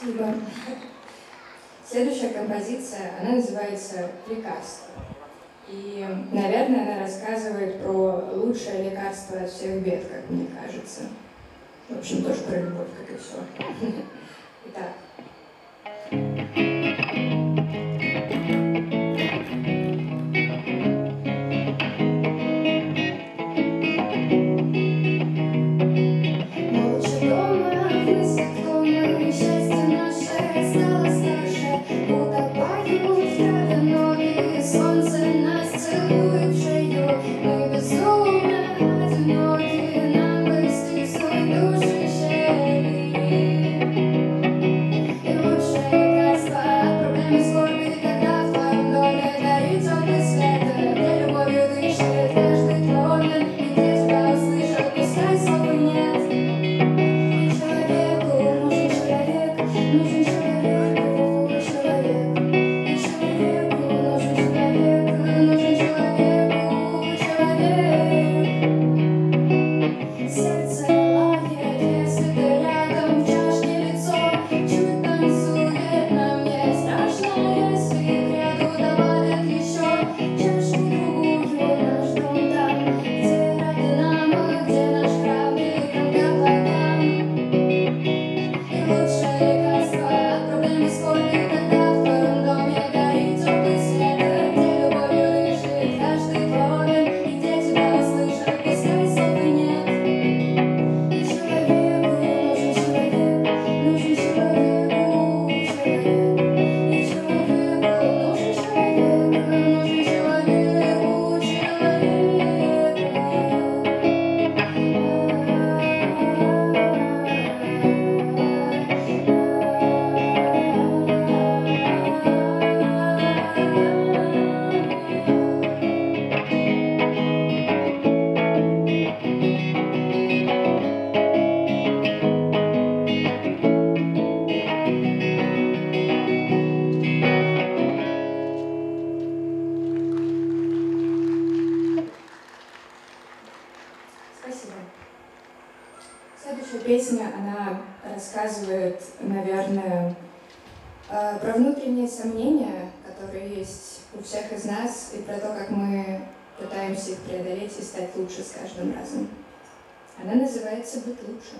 Спасибо. Следующая композиция, она называется «Лекарство». И, наверное, она рассказывает про лучшее лекарство от всех бед, как мне кажется. В общем, тоже про любовь, как и все. Итак. Песня, она рассказывает, наверное, про внутренние сомнения, которые есть у всех из нас, и про то, как мы пытаемся их преодолеть и стать лучше с каждым разом. Она называется «Быть лучше».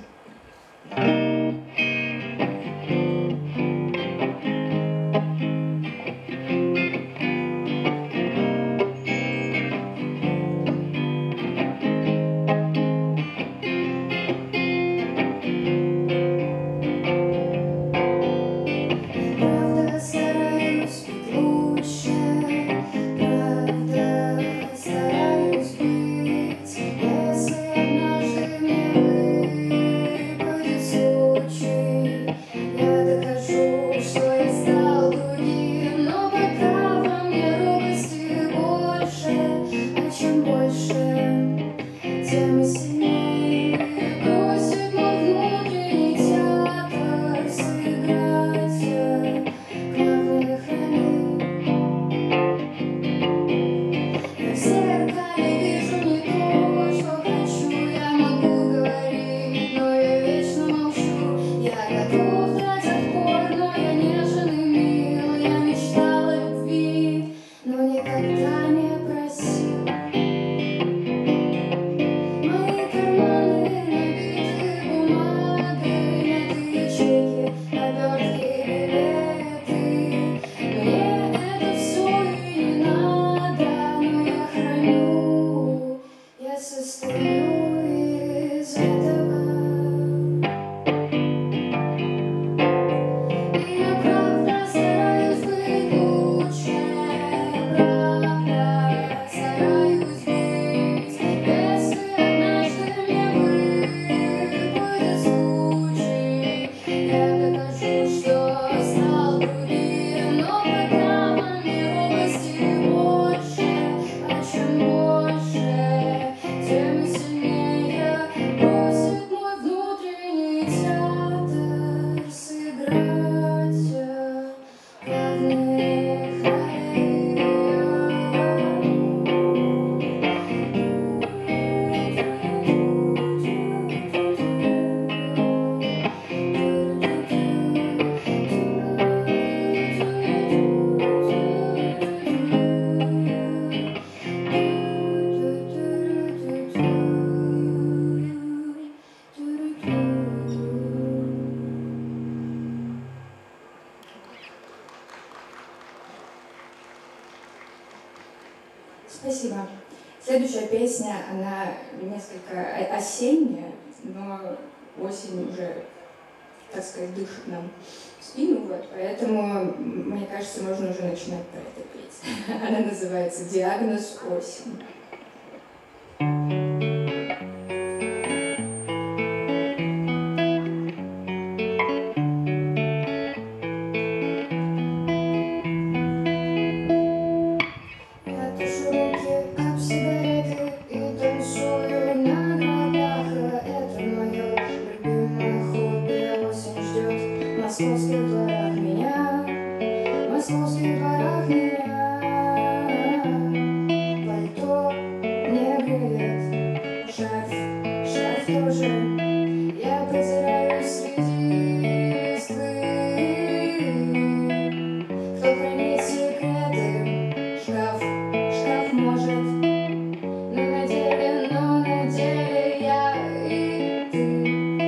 песня, она несколько осенняя, но осень уже, так сказать, дышит нам в спину, вот, поэтому, мне кажется, можно уже начинать про это петь. Она называется «Диагноз осень». Московских дворах меня, московских дворах меня. Пальто не греет, шарф тоже. Я потеряюсь среди листвы. Кто хранит секреты? Шкаф может. Но на деле я и ты.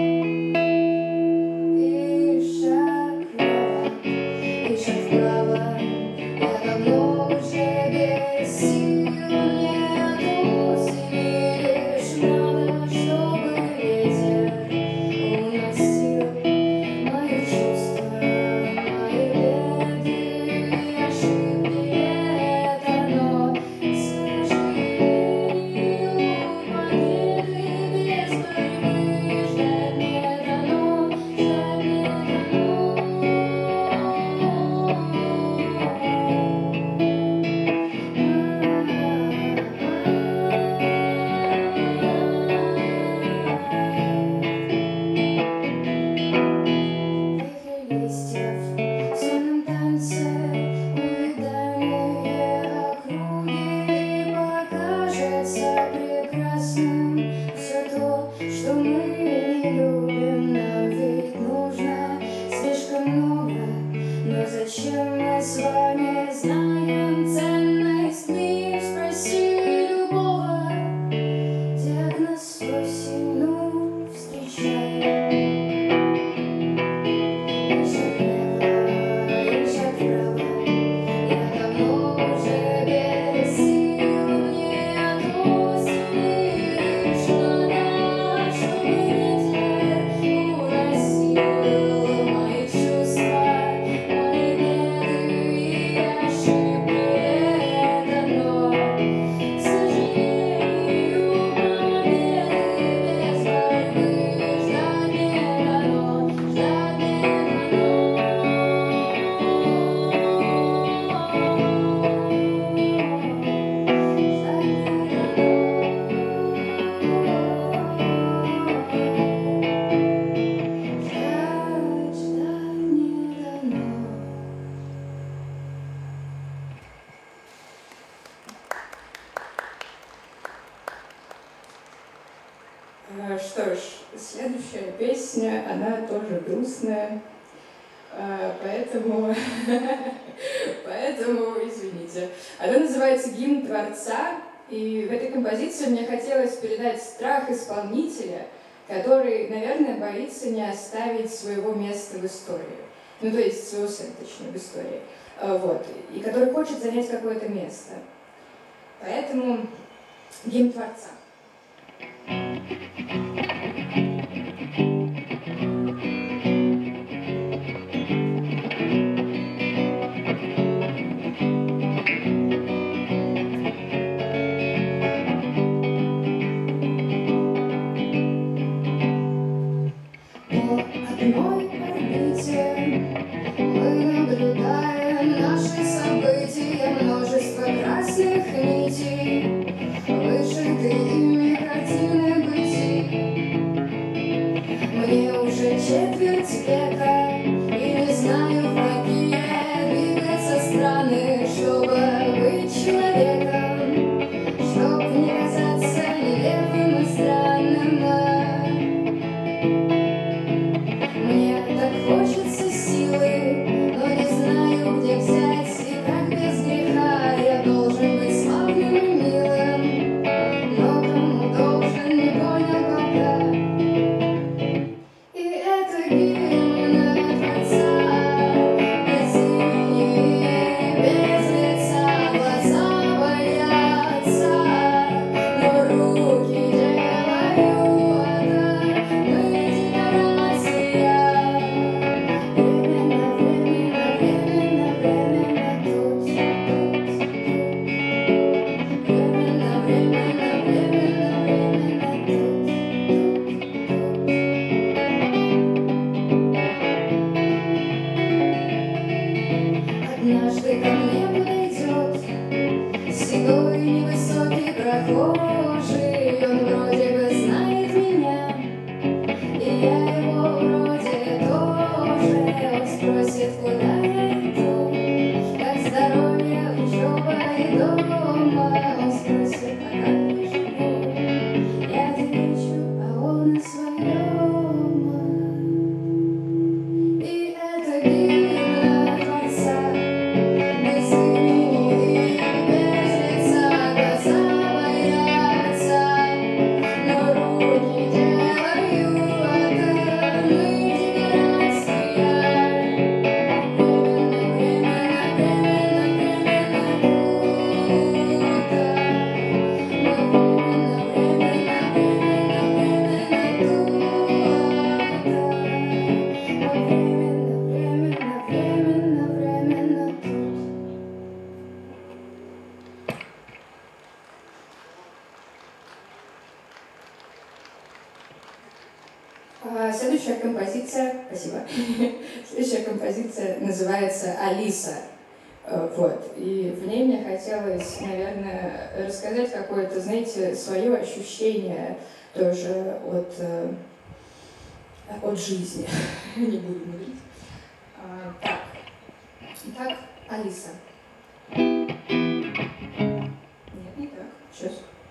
Зачем мы с вами знаем ценность книг? Спроси любого. Диагноз осень, ну, встречай. И шаг вправо. Я давно уже без сил. Мне от осени лишь надо, чтобы ветер уносил мои чувства. Что ж, следующая песня, она тоже грустная, поэтому извините. Она называется «Гимн Творца», и в этой композиции мне хотелось передать страх исполнителя, который, наверное, боится не оставить своего места в истории, ну то есть своего сына, точнее, в истории, вот, и который хочет занять какое-то место. Поэтому «Гимн Творца». Одной орбите мы наблюдаем наши события, множество красных нитей, вышиты ими картины бытия. Следующая композиция, спасибо. Следующая композиция называется «Алиса». Вот. И в ней мне хотелось, наверное, рассказать какое-то, знаете, свое ощущение тоже от жизни. Не буду говорить. Так. Итак, Алиса. Нет, не так. Сейчас.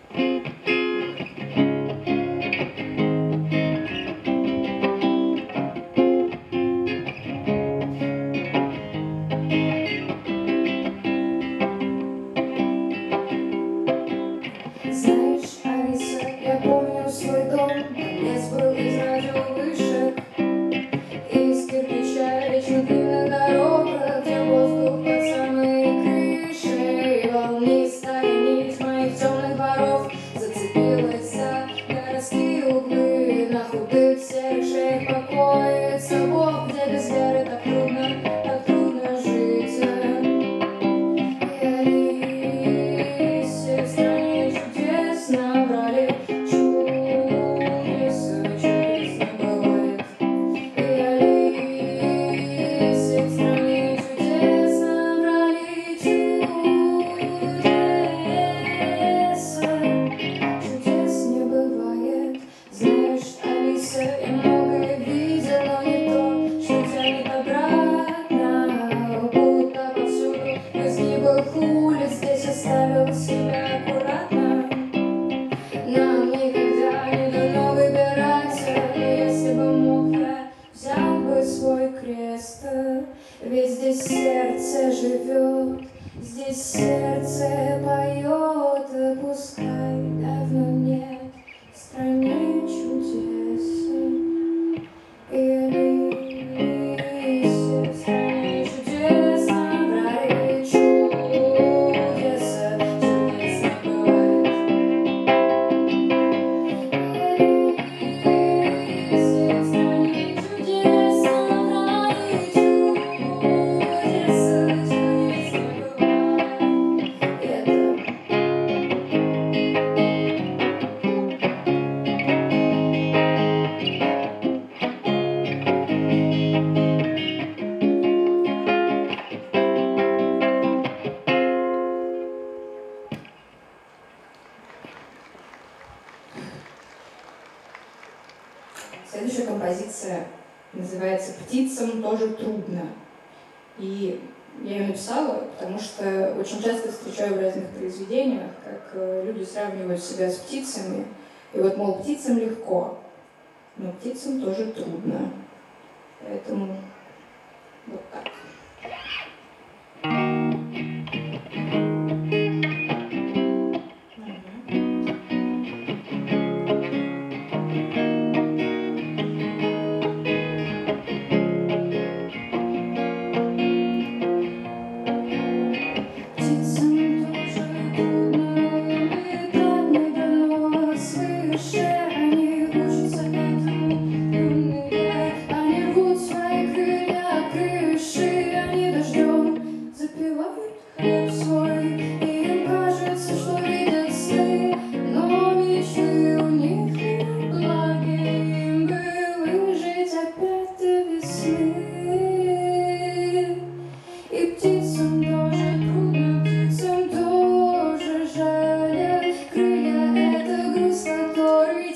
Знаешь, Алиса, я помню свой дом. Лес был из радиовышек, из кирпича, вечно длинная дорога, где воздух под самой крышей. Волнистая нить моих темных дворов зацепилась за городские углы. На худых серых шеях покоится Бог, где без веры так трудно жить. И Алисе в стране чудес наврали, чудес не бывает. И Алисе в стране чудес наврали, чудес не бывает. Знаешь, Алиса, я многое видел, но не то, что тянет обратно. Будто повсюду в изгибах улиц здесь оставил себя аккуратно. Нам никогда не дано выбирать, но если бы мог, я взял бы свой крест. Ведь здесь сердце живет, здесь сердце поет, пускай давно нет в стране чудес. И Алисе в стране чудес наврали, чудес не бывает. Алисе в стране чудес наврали, чудес не бывает. Следующая композиция называется «Птицам тоже трудно». И я ее написала, потому что очень часто встречаю в разных произведениях, как люди сравнивают себя с птицами. И вот, мол, птицам легко, но птицам тоже трудно. Поэтому вот так. Птицам тоже трудно, летать не дано свыше. Они учатся этому юные, они рвут свои крылья крыши, они дождем запивают хлеб свой. И им кажется, что видят сны, но мечты у них не благие. Им бы выжить опять до весны. И птицам тоже трудно, птицам тоже жаль. Крылья — это груз, который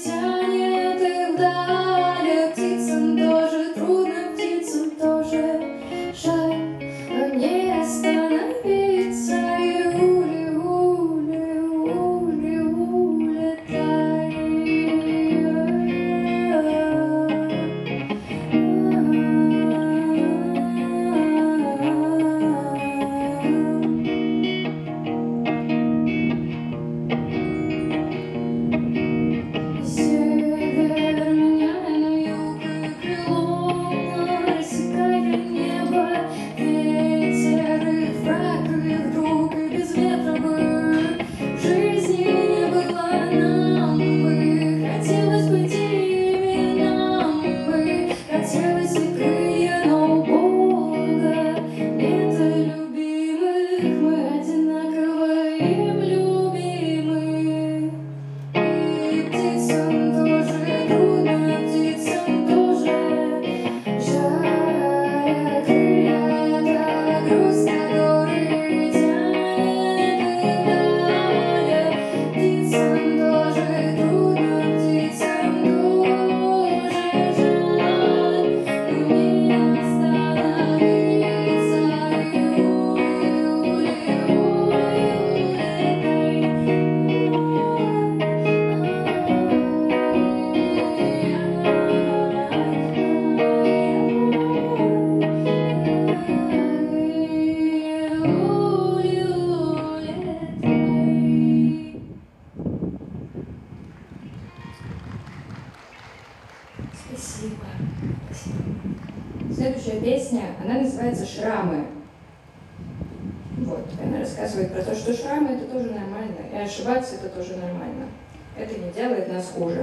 Спасибо. Спасибо. Следующая песня, она называется «Шрамы». Вот, она рассказывает про то, что шрамы — это тоже нормально, и ошибаться — это тоже нормально. Это не делает нас хуже.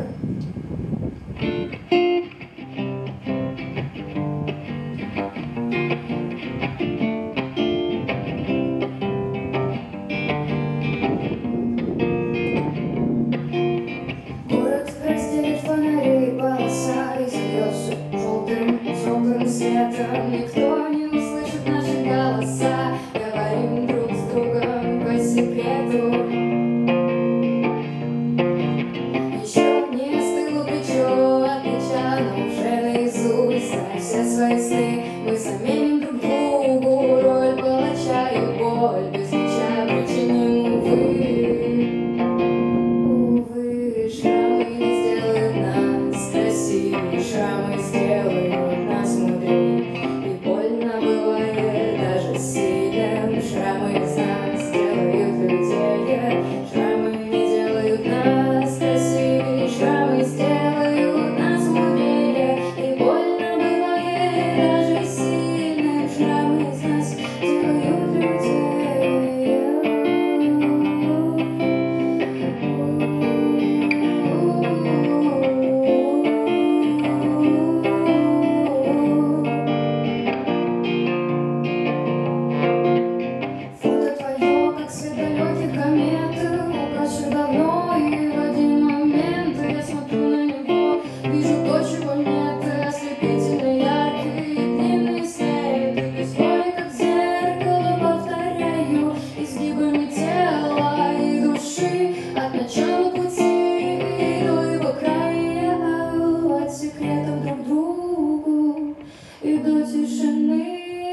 Город разделит фонари, полоса и зальется желтым теплым светом. Никто не услышит наши голоса, говорим друг с другом по секрету. Еще не остыло плечо от плеча, но уже наизусть знай все свои сны. Мы заменим друг другу роль палача и боль без меча причиним, увы, шрамы не сделают нас красивее, шрамы сделают нас мудрее. И больно бывает даже сильным, шрамы из нас делают людей. Шрамы не делают нас красивее, шрамы сделают нас мудрее. И больно бывает даже сильным, шрамы из нас делают людей. Фото твое, как свет далеких комет, угасших давно, и в один момент я смотрю на него, вижу то, чего нет, ослепительно яркий и длинный след. И без воли, как зеркало, повторяю изгибами тела и души от начала пути до его края, от секретов друг другу и до тишины.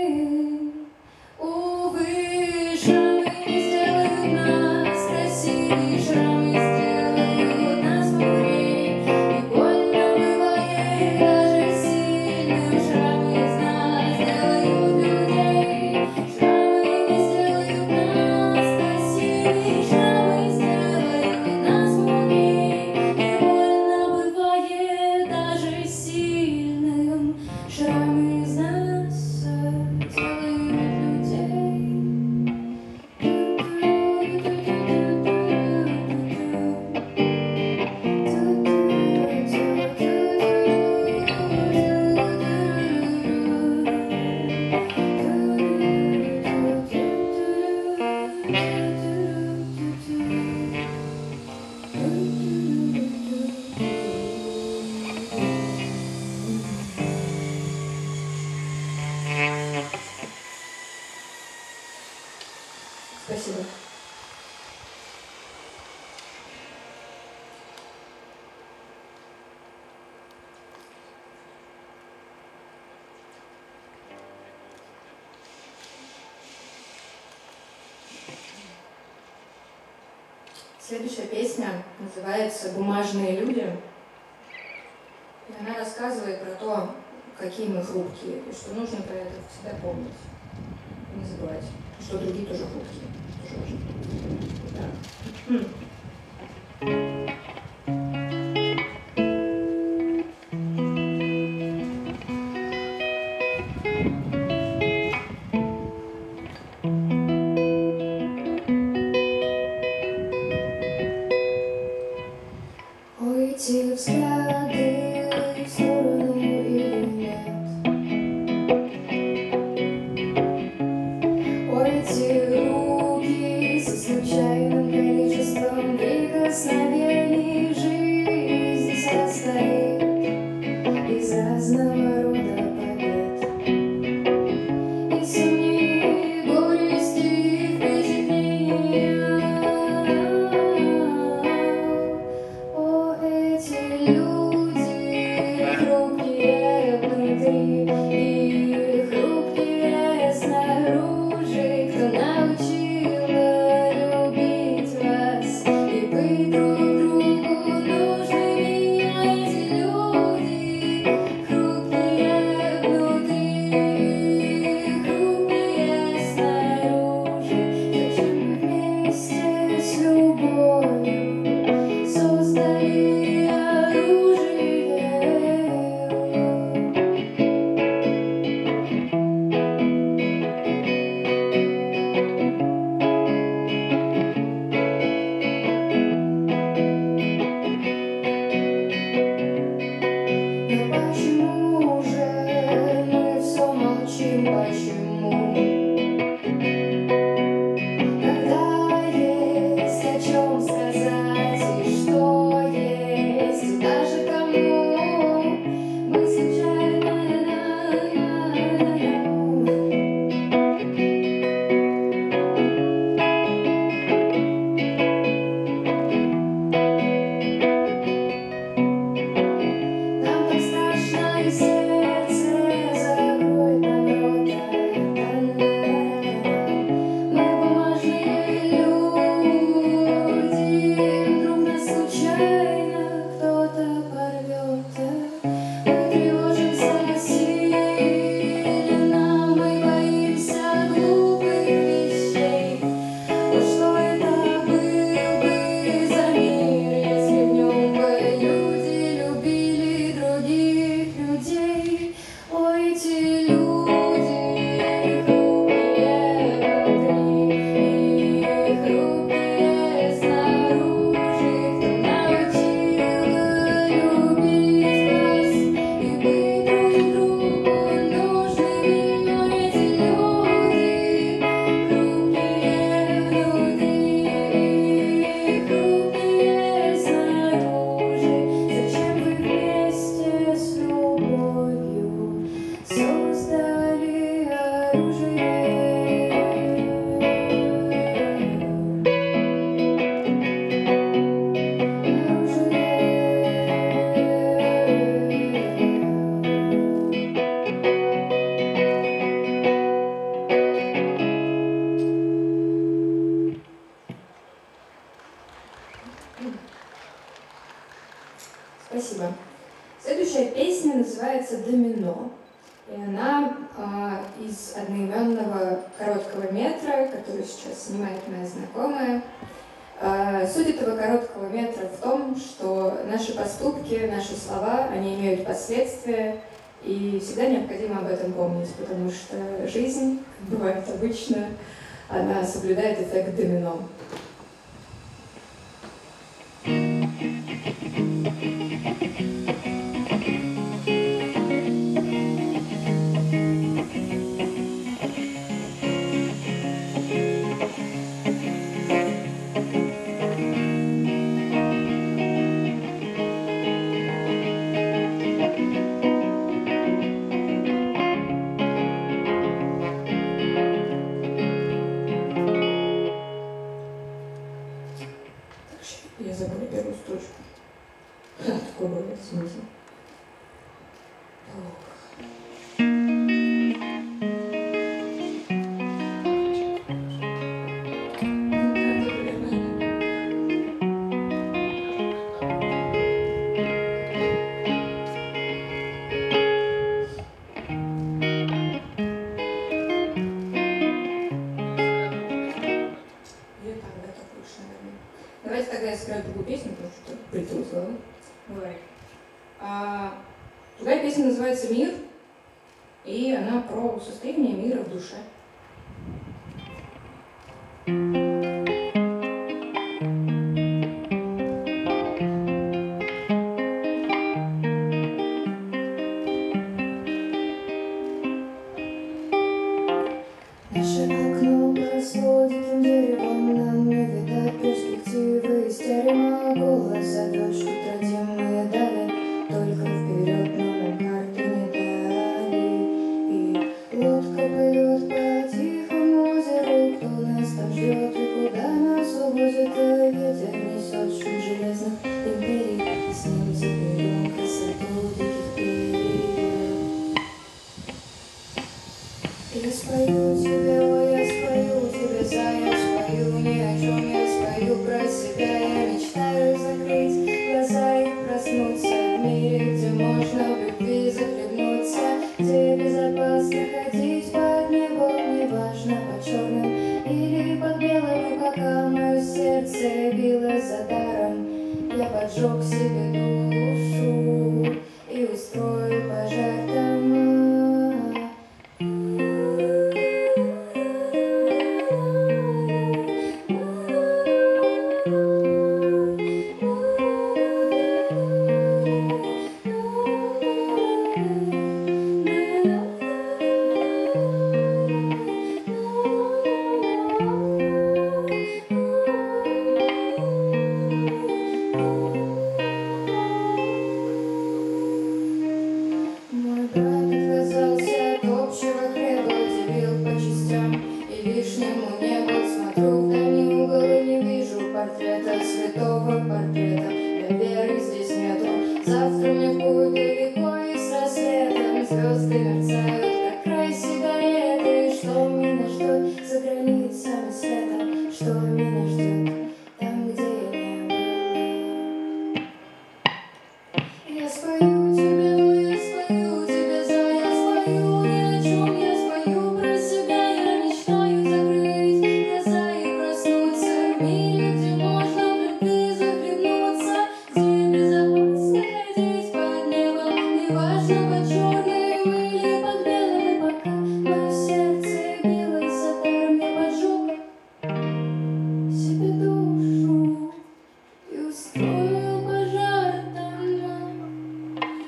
Увы, шрамы не сделают нас красивее, шрамы сделают нас мудрее. И больно бывает даже сильным, шрамы из нас делают людей. Шрамы не сделают нас красивее, шрамы сделают нас мудрее. И больно бывает даже сильным, шрамы из нас делают людей. Спасибо. Следующая песня называется «Бумажные люди». И она рассказывает про то, какие мы хрупкие, и что нужно про это всегда помнить. И не забывать, что другие тоже хрупкие. Тоже важно. Так. Ой, эти взгляды в сторону или нет? Ой, эти руки со случайным количеством прикосновений. Жизнь состоит из разного рода побед и сомнений, горести, впечатления. О, эти люди хрупкие внутри и хрупкие снаружи. Кто научила любить вас и быть друг другу нужными? Эти люди хрупкие внутри и хрупкие снаружи. Зачем мы вместе с любовью создали оружие? Спасибо. Следующая песня называется «Домино». И она из одноименного короткого метра, который сейчас снимает моя знакомая. Суть этого короткого метра в том, что наши поступки, наши слова, они имеют последствия, и всегда необходимо об этом помнить, потому что жизнь, как бывает обычно, она соблюдает эффект домино. Я забыла первую строчку. Такой бывает смысл. Давайте тогда я сыграю другую песню, потому что прилетела из головы. Бывает. Другая песня называется «Мир», и она про состояние мира в душе. Наше окно поросло диким деревом, нам не видать перспективы из терема. Голос зовет, что родимые дали, только вперед, но нам карту не дали. И лодка плывет по тихому озеру, кто нас там ждет и куда нас увозит. И ветер несет шум железных империй, и с ним заберем красоту диких перьев. Я спою тебе, ой, я спою тебе, я спою ни о чем, я спою про себя. Я мечтаю закрыть глаза и проснуться в мире, где можно в любви захлебнуться, где безопасно ходить под небом, неважно под черным или под белым. И пока мое сердце билось за даром, я поджег себе душу и устроил пожар дома. Мой брат отказался от общего хлеба, делил по частям и лишнему не был. Смотрю в дальний угол и не вижу портрета святого портрета. Для веры здесь нету. Завтра мне в путь далеко и с рассветом звезды мерцают, как край сигареты. Что меня ждет за границами света? Что меня ждет там, где я не была? Я спою тебе, ой, я спою тебе, я спою ни о чем, я спою про себя. Я мечтаю закрыть глаза и проснуться в мире, где можно в любви захлебнуться, где безопасно ходить под небом, неважно под черным или под белым. И пока мое сердце билось за даром, я поджег себе душу и устроил пожар дома.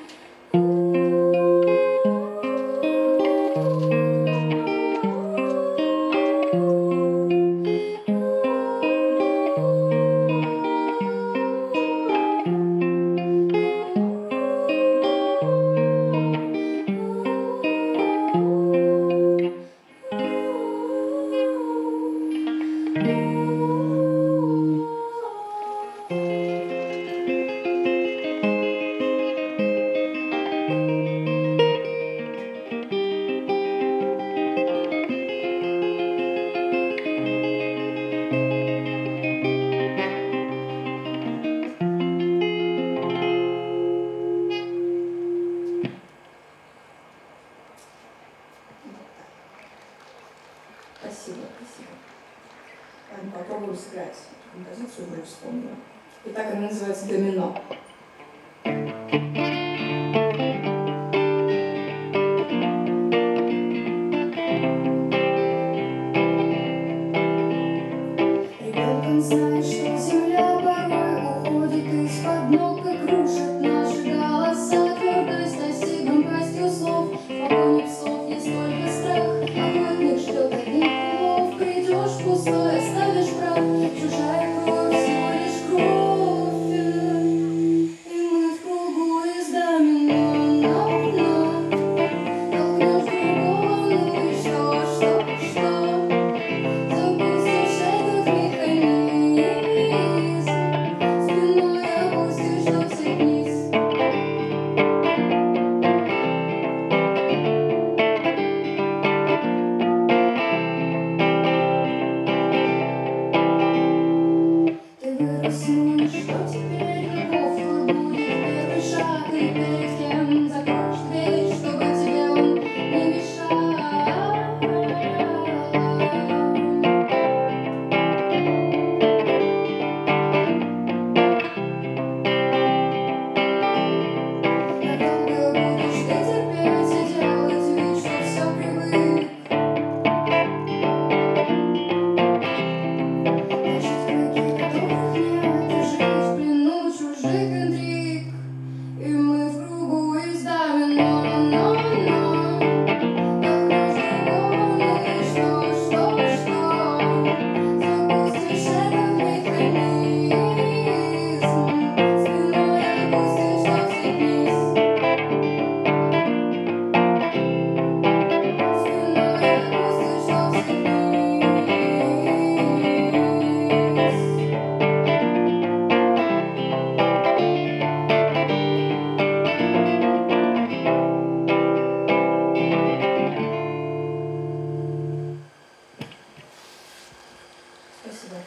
сыграть эту композицию, уже вспомнила. Итак, она называется «Домино». Ребенком знаешь, что земля порой уходит из-под ног и крушит наши голоса. Твердость достигнем пастью слов, в погоне псов есть только страх. Охотник ждет одних улов, придешь пустой, оставишь прах. Чужая кровь, всего лишь кровь, и мы в кругу из домино. Толкнешь другого, ну и что? Запустишь этот механизм, спиной опустишь до всех вниз. Ты вырос, ну и что теперь? Каков твой будет первый шаг? И перед кем закроешь дверь, чтобы тебе он не мешал? Надолго будешь ты терпеть и делать вид, что все привык? Тащить крюки, которых нет, и жить в плену чужих интриг. И мы в кругу из домино. Толкнешь другого, ну и что? Запустишь этот механизм, спиной опустишь до всех вниз. Спиной опустишь до всех вниз. Спасибо.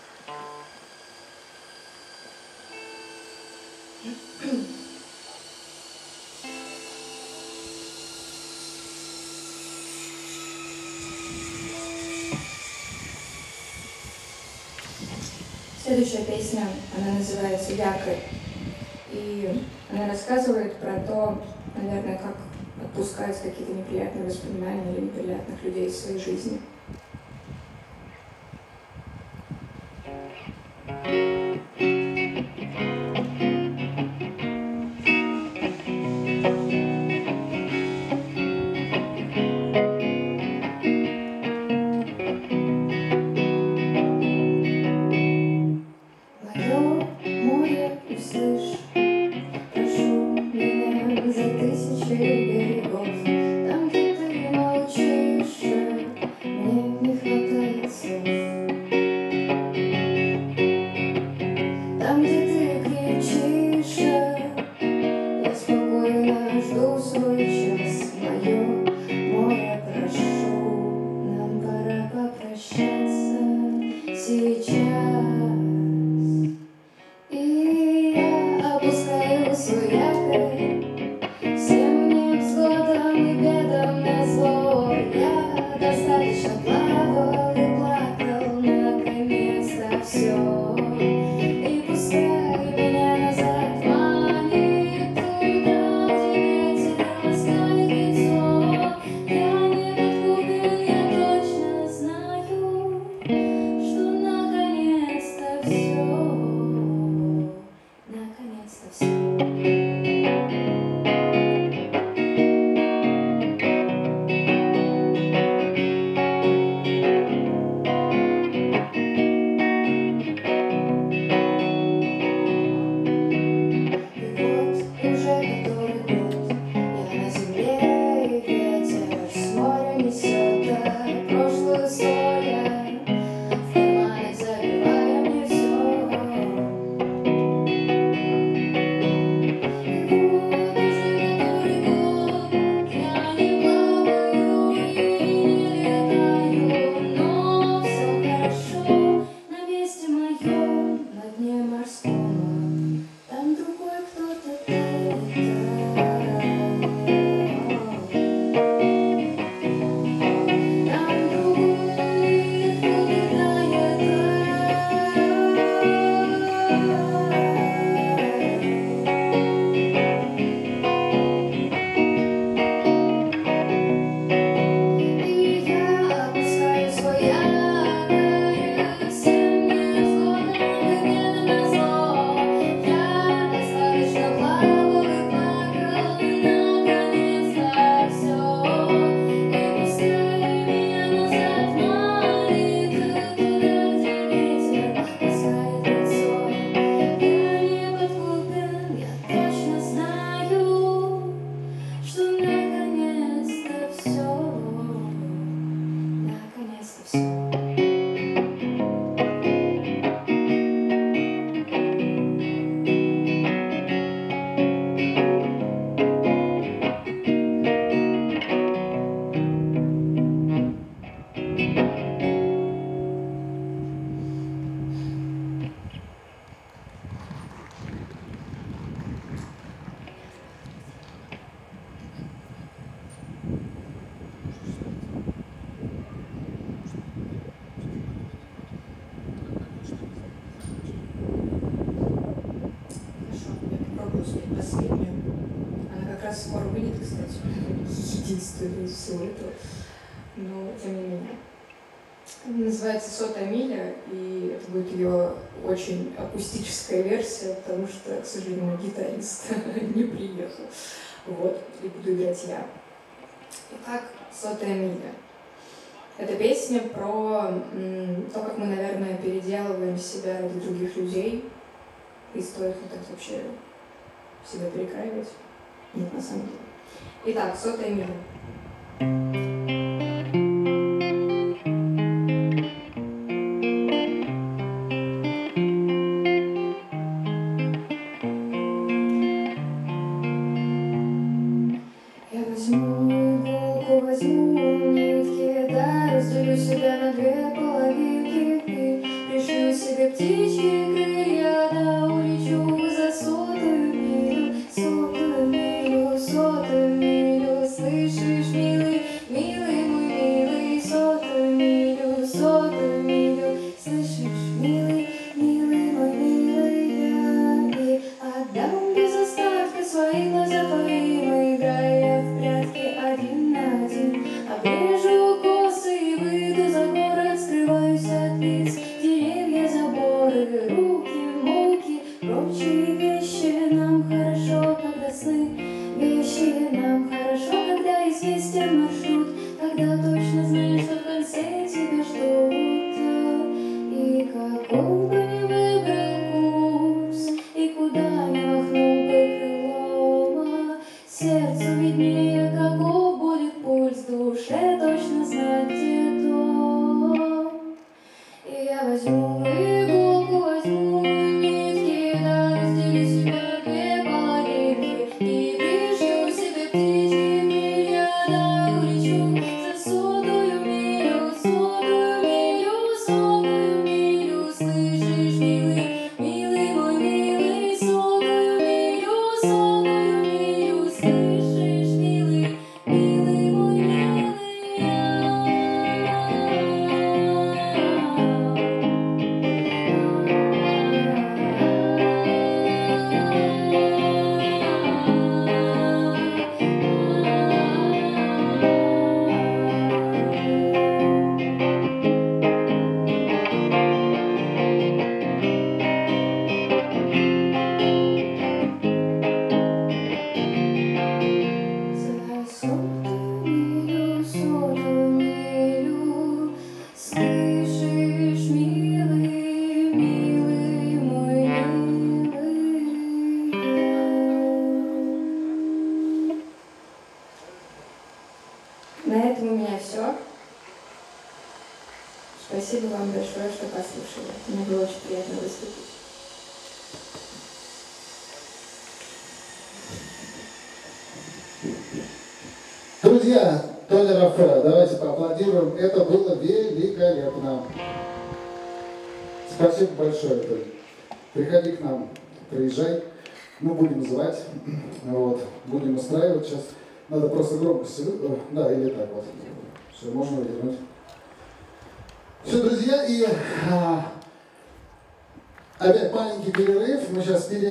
Следующая песня, она называется «Якорь». И она рассказывает про то, наверное, как отпускать какие-то неприятные воспоминания или неприятных людей из своей жизни. Мое море, услышь, прошу меня за тысячи берегов. Там, где ты молчишь, мне не хватает слов. Там, где ты кричишь, я спокойно жду свой час. Мое море, прошу, нам пора попрощаться сейчас. И я опускаю свой якорь всем невзгодам и бедам назло. Я достаточно плавал и плакал, наконец-то все. И пускай меня назад манит туда, где ветер ласкает лицо. Я не подкуплен, я точно знаю, что наконец-то все. Наконец-то все. фильме. Она как раз скоро выйдет, кстати, единственная из всего этого, но тем не менее. Называется «Сотая миля», и это будет ее очень акустическая версия, потому что, к сожалению, мой гитарист не приехал. Вот, и буду играть я. Итак, «Сотая миля». Это песня про то, как мы, наверное, переделываем себя ради других людей. И стоит ли так вообще себя перекраивать? Нет, на самом деле. Итак, «Сотая миля». Я возьму иголку, возьму нитки, да, разделю себя на две половинки и пришью себе птичьи крылья, да, улечу за 100-ю милю, 100-ю милю, 100-ю милю, слышишь, милый, милый мой милый, 100-ю милю, 100-ю милю, слышишь, милый, милый мой милый, я и отдам без остатка свои глаза твоим, играя в прятки один на один, обрежу косы и выйду за город, скрываюсь от лиц, деревья, заборы, руки, муки, прочие вещи. Нам хорошо, когда сны, вещи. Нам хорошо, когда известен маршрут, когда точно знаешь, что в конце тебя ждут. И какой бы ни выбрал курс, и куда ни махнул бы крылом, сердцу виднее, каков будет пульс, душе точно знать, где дом. И я возьму иголку, возьму нитки, да, разделю себя на две половинки и пришью себе птичьи крылья, да, улечу за 100-ю милю, 100-ю милю, 100-ю милю, слышишь, милый, милый мой милый, 100-ю милю, 100-ю милю, слышишь, милый, милый мой милый, за 100-ю милю, слышишь, милый, милый мой милый. На этом у меня все. Спасибо вам большое, что послушали. Мне было очень приятно выступить. Друзья, Тоня Рафаэль, давайте поаплодируем. Это было великолепно. Спасибо большое, Тоня. Приходи к нам, приезжай. Мы будем звать, вот, будем устраивать сейчас. Надо просто громкость, да, или так вот. Все, можно выдернуть. Все, друзья, и опять маленький перерыв. Мы сейчас